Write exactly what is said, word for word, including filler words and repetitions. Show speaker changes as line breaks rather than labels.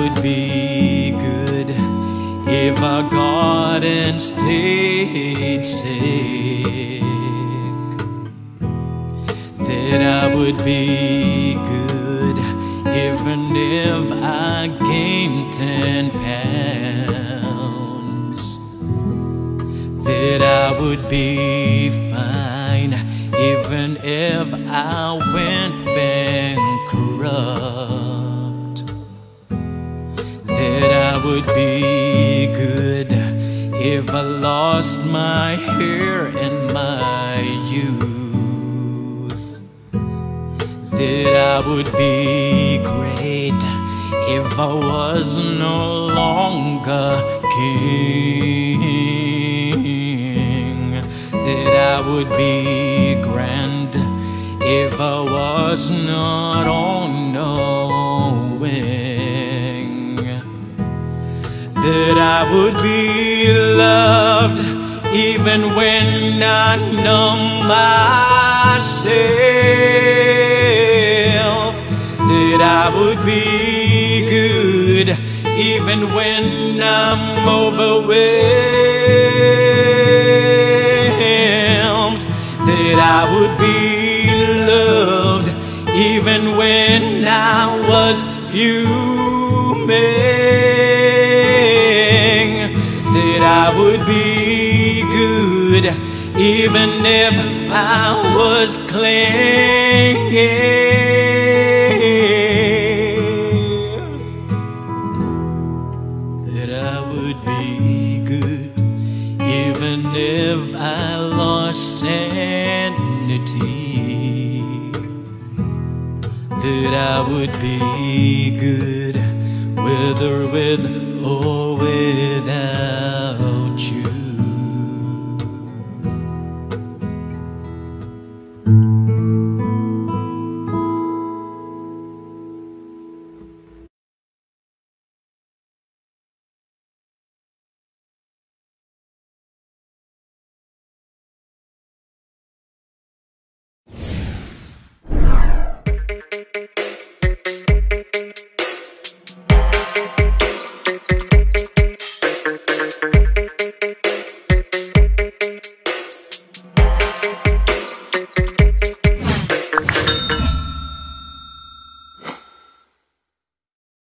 would be good if I got and stayed sick, that I would be good even if I gained ten pounds, that I would be fine even if I went bankrupt, that I would be good if I lost my hair and my youth, that I would be great if I was no longer king, that I would be grand if I was not all-knowing, that I would be loved even when I numb myself, that I would be good even when I'm overwhelmed, that I would be loved even when I was fuming, that I would be good even if I was clinging, that I would be good even if I lost sanity, that I would be good with or with or without